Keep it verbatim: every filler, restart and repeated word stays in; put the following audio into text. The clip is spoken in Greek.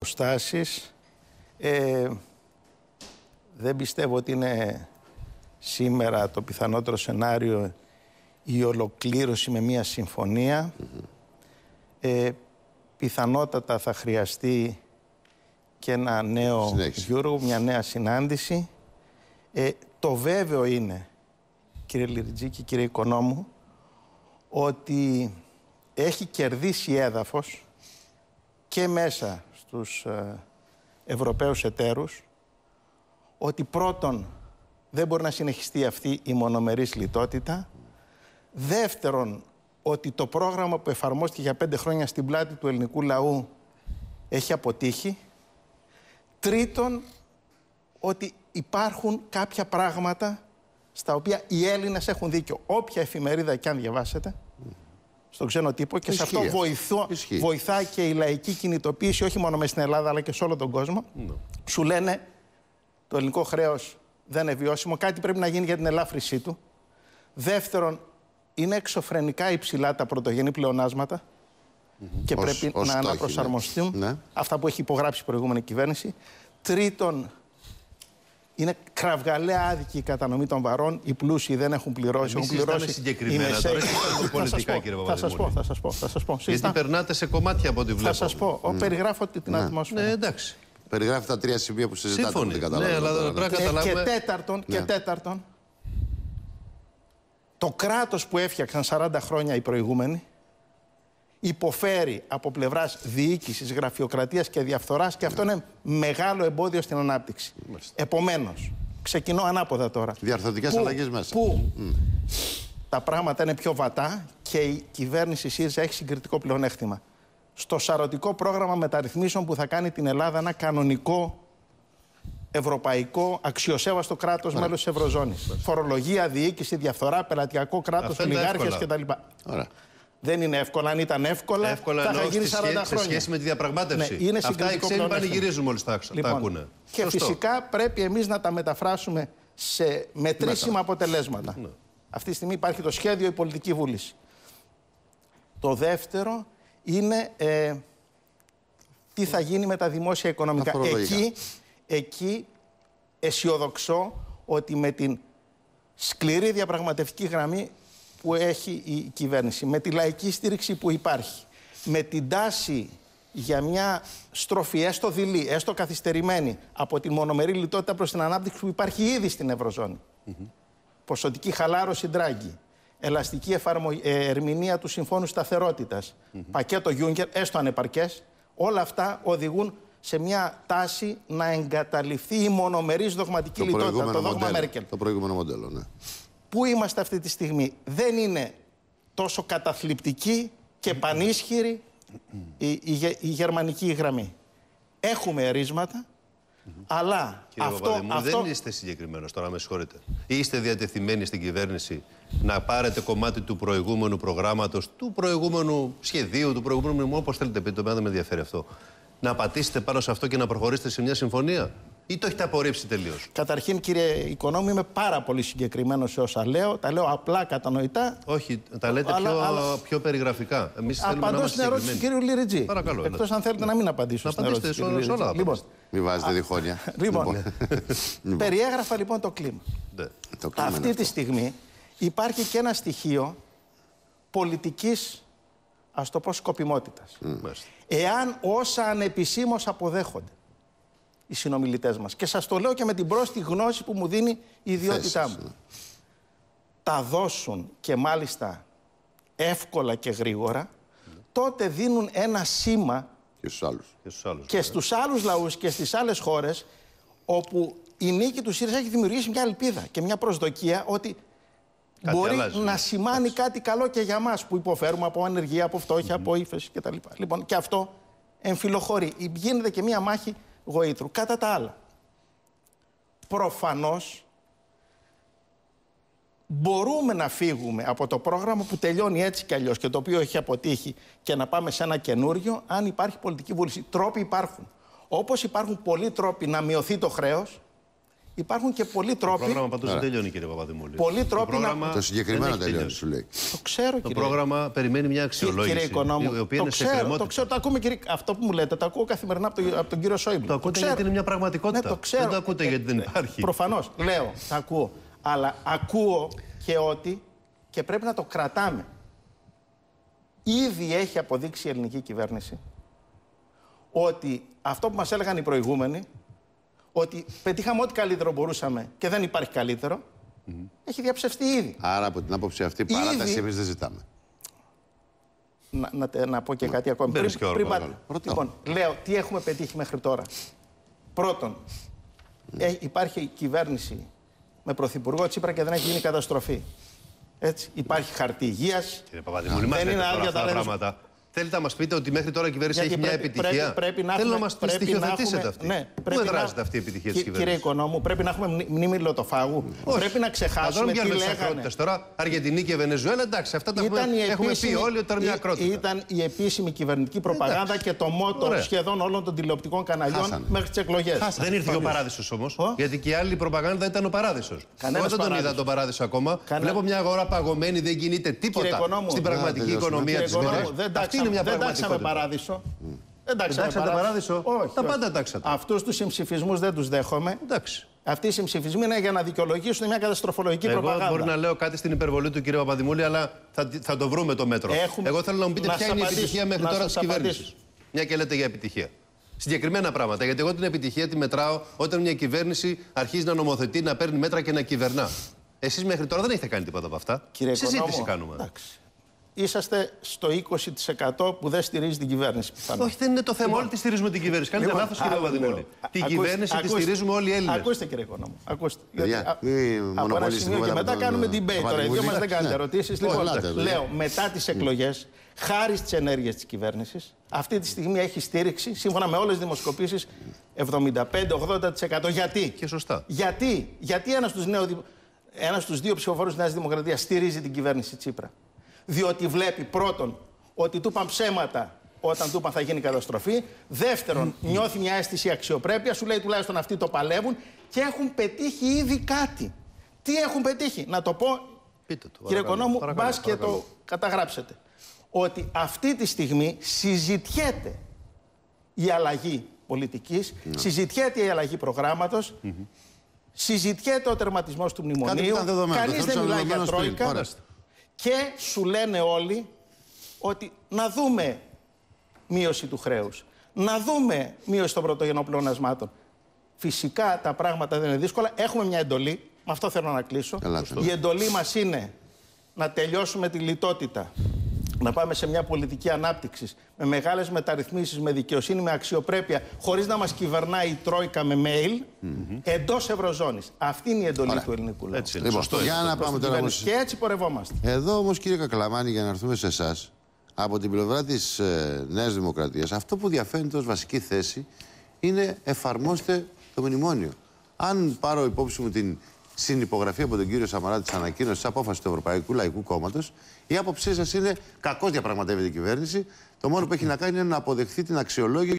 αποστάσεις. Ε, δεν πιστεύω ότι είναι σήμερα το πιθανότερο σενάριο η ολοκλήρωση με μια συμφωνία. Mm-hmm. Ε, πιθανότατα θα χρειαστεί και ένα νέο Euro, μια νέα συνάντηση. Ε, το βέβαιο είναι, κύριε Λιριτζή και κύριε Οικονόμου, ότι έχει κερδίσει έδαφος και μέσα στους ε, Ευρωπαίους εταίρους, ότι πρώτον δεν μπορεί να συνεχιστεί αυτή η μονομερής λιτότητα. Δεύτερον, ότι το πρόγραμμα που εφαρμόστηκε για πέντε χρόνια στην πλάτη του ελληνικού λαού έχει αποτύχει. Τρίτον, ότι υπάρχουν κάποια πράγματα στα οποία οι Έλληνες έχουν δίκιο. Όποια εφημερίδα και αν διαβάσετε, στον ξένο τύπο, και Ισχύει. σε αυτό βοηθώ, βοηθάει και η λαϊκή κινητοποίηση, όχι μόνο μέσα στην Ελλάδα, αλλά και σε όλο τον κόσμο. No. Σου λένε το ελληνικό χρέος δεν είναι βιώσιμο, κάτι πρέπει να γίνει για την ελάφρυσή του. Δεύτερον, είναι εξωφρενικά υψηλά τα πρωτογενή πλεονάσματα mm-hmm. και ως, πρέπει ως να στόχοι, αναπροσαρμοστούν ναι. αυτά που έχει υπογράψει η προηγούμενη κυβέρνηση. Τρίτον, είναι κραυγαλαία άδικη η κατανομή των βαρών. Οι πλούσιοι δεν έχουν πληρώσει. Εμείς έχουν πληρώσει συγκεκριμένα τώρα και πολιτικά, κύριε Παπαδημούλη. Θα σας πω, θα σας πω, θα σας πω. Γιατί περνάτε σε κομμάτια από ό,τι βλέπω. Θα σας πω. Mm. Περιγράφω την ναι. ατμόσφαιρα. Ναι, εντάξει. Περιγράφει τα τρία σημεία που συζητάτε. Σύμφωνοι. Ναι, αλλά πρέπει να καταλάβουμε. Και τέταρτον, ναι. και τέταρτον, το κράτος που έφτιαξαν σαράντα χρόνια οι προηγούμενοι υποφέρει από πλευράς διοίκησης, γραφειοκρατίας και διαφθοράς και αυτό ναι. είναι μεγάλο εμπόδιο στην ανάπτυξη. Μάλιστα. Επομένως, ξεκινώ ανάποδα τώρα. Διαρθρωτικές αλλαγές μέσα. Πού mm. τα πράγματα είναι πιο βατά και η κυβέρνηση ΣΥΡΙΖΑ έχει συγκριτικό πλεονέκτημα. Στο σαρωτικό πρόγραμμα μεταρρυθμίσεων που θα κάνει την Ελλάδα ένα κανονικό, ευρωπαϊκό, αξιοσέβαστο κράτος yeah. μέλος της Ευρωζώνης. Yeah. Φορολογία, διοίκηση, διαφθορά, πελατειακό κράτος, ολιγάρχες κτλ. Δεν είναι εύκολα. Αν ήταν εύκολα, εύκολα θα είχα γίνει σαράντα χρόνια. Σε σχέση με τη διαπραγμάτευση. Ναι, είναι αυτά οι ξένοι πανηγυρίζουν μόλις τα, λοιπόν, τα ακούνε. Και Σωστό. φυσικά πρέπει εμείς να τα μεταφράσουμε σε μετρήσιμα Μετα. αποτελέσματα. Ναι. Αυτή τη στιγμή υπάρχει το σχέδιο, η πολιτική βούληση. Το δεύτερο είναι ε, τι θα γίνει με τα δημόσια οικονομικά. Εκεί, εκεί αισιοδοξώ ότι με την σκληρή διαπραγματευτική γραμμή που έχει η κυβέρνηση, με τη λαϊκή στήριξη που υπάρχει, με την τάση για μια στροφή έστω δειλή, έστω καθυστερημένη από τη μονομερή λιτότητα προς την ανάπτυξη που υπάρχει ήδη στην Ευρωζώνη. Mm-hmm. Ποσοτική χαλάρωση Ντράγκη, ελαστική εφαρμο... ε, ερμηνεία του Συμφώνου Σταθερότητας, mm-hmm. πακέτο Juncker, έστω ανεπαρκές, όλα αυτά οδηγούν σε μια τάση να εγκαταλειφθεί η μονομερής δογματική το λιτότητα, το δόγμα Μέρκελ. Το προηγούμενο μοντέλο, ναι. Πού είμαστε αυτή τη στιγμή? Δεν είναι τόσο καταθλιπτική και πανίσχυρη η, η, η, η γερμανική γραμμή. Έχουμε ερίσματα, mm-hmm. αλλά Κύριε αυτό, αυτό... δεν είστε συγκεκριμένος τώρα, με συγχωρείτε. Είστε διατεθειμένοι στην κυβέρνηση να πάρετε κομμάτι του προηγούμενου προγράμματος, του προηγούμενου σχεδίου, του προηγούμενου, όπως θέλετε πείτε, δεν με ενδιαφέρει αυτό, να πατήσετε πάνω σε αυτό και να προχωρήσετε σε μια συμφωνία? Ή το έχετε απορρίψει τελείως? Καταρχήν, κύριε Οικονόμου, είμαι πάρα πολύ συγκεκριμένος σε όσα λέω. Τα λέω απλά, κατανοητά. Όχι, τα λέτε αλλά, πιο, αλλά... πιο περιγραφικά. Εμείς απαντώ στην ερώτηση του κύριου Λιριτζή. Παρακαλώ. Εκτός αν θέλετε να μην απαντήσω να στην ερώτηση του κύριου Λιριτζή. Λοιπόν, μην βάζετε διχόνοια. Λοιπόν, περιέγραφα λοιπόν το κλίμα. Ναι. Το κλίμα αυτή τη στιγμή υπάρχει και ένα στοιχείο πολιτικής, ας το πω, σκοπιμότητας. Mm. Εάν όσα ανεπισήμως αποδέχονται οι συνομιλητές μας, και σας το λέω και με την πρόσθετη γνώση που μου δίνει η ιδιότητά μου, ναι. τα δώσουν και μάλιστα εύκολα και γρήγορα, mm. τότε δίνουν ένα σήμα και στους άλλους, και στους άλλους, και στους άλλους λαούς και στις άλλες χώρες, όπου η νίκη του ΣΥΡΙΖΑ έχει δημιουργήσει μια ελπίδα και μια προσδοκία ότι κάτι μπορεί αλλάζει, να σημάνει έτσι. κάτι καλό και για μας που υποφέρουμε από ανεργία, από φτώχεια, mm-hmm. από ύφεση κτλ. Λοιπόν, και αυτό εμφυλοχωρεί. Γίνεται και μια μάχη γοήτρου. Κατά τα άλλα, προφανώς μπορούμε να φύγουμε από το πρόγραμμα που τελειώνει έτσι κι αλλιώς και το οποίο έχει αποτύχει και να πάμε σε ένα καινούριο, αν υπάρχει πολιτική βούληση. Τρόποι υπάρχουν. Όπως υπάρχουν πολλοί τρόποι να μειωθεί το χρέος, Υπάρχουν και πολλοί τρόποι. Το πρόγραμμα πάντως δεν τελειώνει, κύριε Παπαδημούλη. Πολλοί τρόποι το πρόγραμμα να... Το συγκεκριμένο τελειώνει, σου λέει. Το ξέρω, το κύριε. Το πρόγραμμα περιμένει μια αξιολόγηση. Κύριε Οικονόμου, η οποία το είναι ξέρω, σε εκκρεμότητα. το ξέρω, το ακούμε, κύριε. Αυτό που μου λέτε, το ακούω καθημερινά από, το, από τον κύριο Σόιμπλε. Το ακούτε γιατί είναι μια πραγματικότητα. Ναι, το ξέρω. Δεν το ακούτε ε, γιατί δεν ε, υπάρχει. Προφανώς, λέω, τα ακούω. Αλλά ακούω και ότι και πρέπει να το κρατάμε. Ήδη έχει αποδείξει η ελληνική κυβέρνηση ότι αυτό που μας έλεγαν οι προηγούμενοι, ότι πετύχαμε ό,τι καλύτερο μπορούσαμε και δεν υπάρχει καλύτερο, mm-hmm. έχει διαψευστεί ήδη. Άρα από την άποψη αυτή παράταση ήδη... εμείς δεν ζητάμε. Να, να, να πω και κάτι ακόμη. Πριν, πριν, πριν, λοιπόν, λέω, τι έχουμε πετύχει μέχρι τώρα. Πρώτον, mm. ε, υπάρχει κυβέρνηση με πρωθυπουργό Τσίπρα και δεν έχει γίνει καταστροφή. Έτσι, υπάρχει χαρτί υγείας. Κύριε Παπαδημούλη, μας λέτε τώρα αυτά τα πράγματα. Θέλετε να μας πείτε ότι μέχρι τώρα η κυβέρνηση έχει μια επιτυχία. Πρέπει, πρέπει να Θέλω έχουμε, να μας τη στοιχειοθετήσετε αυτή. Ναι, πού εδράζεται αυτή η επιτυχία της κυβέρνησης? Κύριε Οικονόμου, πρέπει να έχουμε μνήμη λωτοφάγου. Όχι. Πρέπει να ξεχάσουμε τι λέγανε. Τώρα, Αργεντινή και Βενεζουέλα, εντάξει, αυτά τα έχουμε, έχουμε πει όλοι ότι ήταν μια ακρότητα. Ήταν η επίσημη κυβερνητική προπαγάνδα εντάξει. Και το μότο σχεδόν όλων των τηλεοπτικών καναλιών Χάσανε. Μέχρι τις εκλογές. Δεν ήρθε ο παράδεισος όμως. Γιατί και η άλλη προπαγάνδα ήταν ο παράδεισος. Εγώ δεν τον είδα τον παράδεισο ακόμα. Βλέπω μια αγορά παγωμένη, δεν κινείται τίποτα στην πραγματική οικονομία της χώρας. Αυτή είναι μια πραγματικότητα. Παράδεισο. Mm. Εντάξει, τάξατε παράδεισο. Όχι, τα όχι. πάντα τάξατε. Αυτούς τους συμψηφισμούς δεν τους δέχομαι. Εντάξει. Αυτοί οι συμψηφισμοί είναι για να δικαιολογήσουν μια καταστροφολογική Εγώ προπαγάνδα. Μπορεί να λέω κάτι στην υπερβολή του κ. Παπαδημούλη, αλλά θα, θα το βρούμε το μέτρο. Έχουμε... Εγώ θέλω να μου πείτε να ποια είναι η επιτυχία μέχρι τώρα της κυβέρνησης. Μια και λέτε για επιτυχία. Συγκεκριμένα πράγματα. Γιατί εγώ την επιτυχία τη μετράω όταν μια κυβέρνηση αρχίζει να νομοθετεί, να παίρνει μέτρα και να κυβερνά. Εσείς μέχρι τώρα δεν έχετε κάνει τίποτα από αυτά. Κύριε Συζήτηση Οικονόμου, κάνουμε. Εντάξει. Είσαστε στο είκοσι τοις εκατό που δεν στηρίζει την κυβέρνηση. Πιθανό. Όχι, δεν είναι το θέμα. Λοιπόν, όλοι τη στηρίζουμε την κυβέρνηση. Κάνετε λοιπόν, λάθος, κύριε Παπαδημούλη. Την κυβέρνηση ακούστε, τη στηρίζουμε όλοι οι Έλληνες. Ακούστε, κύριε Οικονόμου. Ακούστε. Για, από ένα σημείο και μετά κάνουμε debate. Τώρα, οι δύο μας δεν κάνετε ερωτήσεις. Λοιπόν, λέω, μετά τις εκλογές, χάρη στις ενέργειες της κυβέρνησης, αυτή τη στιγμή έχει στήριξη, σύμφωνα με όλες τις δημοσκοπήσεις, εβδομήντα πέντε με ογδόντα τοις εκατό. Γιατί? Και σωστά. Γιατί, Γιατί ένας στους, νέο, ένας στους δύο ψηφοφόρους της Νέας Δημοκρατίας στηρίζει την κυβέρνηση Τσίπρα? Διότι βλέπει πρώτον ότι του είπαν ψέματα όταν του είπαν θα γίνει καταστροφή. Δεύτερον, νιώθει μια αίσθηση αξιοπρέπεια, σου λέει τουλάχιστον αυτοί το παλεύουν και έχουν πετύχει ήδη κάτι. Τι έχουν πετύχει? Να το πω, Πείτε το, κύριε Οικονόμου, μπας και παρακαλώ. το καταγράψετε. Ότι αυτή τη στιγμή συζητιέται η αλλαγή πολιτικής, mm. συζητιέται η αλλαγή προγράμματος, mm-hmm. συζητιέται ο τερματισμός του μνημονίου, κανείς δεν μιλάει για τρόικα. Και σου λένε όλοι ότι να δούμε μείωση του χρέους, να δούμε μείωση των πρωτογενών πλεονασμάτων. Φυσικά τα πράγματα δεν είναι δύσκολα. Έχουμε μια εντολή, με αυτό θέλω να κλείσω. Καλά, η εντολή μας είναι να τελειώσουμε τη λιτότητα, να πάμε σε μια πολιτική ανάπτυξης, με μεγάλες μεταρρυθμίσεις, με δικαιοσύνη, με αξιοπρέπεια, χωρίς να μας κυβερνάει η Τρόικα με mail, mm-hmm. εντός Ευρωζώνης. Αυτή είναι η εντολή Ωραία. Του ελληνικού λαού. Λοιπόν, Σωστό, για να πάμε τώρα όμως... Και έτσι πορευόμαστε. Εδώ όμως, κύριε Κακλαμάνη, για να έρθουμε σε εσάς, από την πλευρά της ε, Νέας Δημοκρατίας, αυτό που διαφαίνεται ως βασική θέση είναι εφαρμόστε το μνημόνιο. Αν πάρω υπόψη μου την συνυπογραφή από τον κύριο Σαμαρά της ανακοίνωσης της απόφασης του Ευρωπαϊκού Λαϊκού Κόμματος, η άποψή σας είναι κακώς διαπραγματεύεται η κυβέρνηση. Το μόνο που έχει να κάνει είναι να αποδεχθεί την αξιολόγηση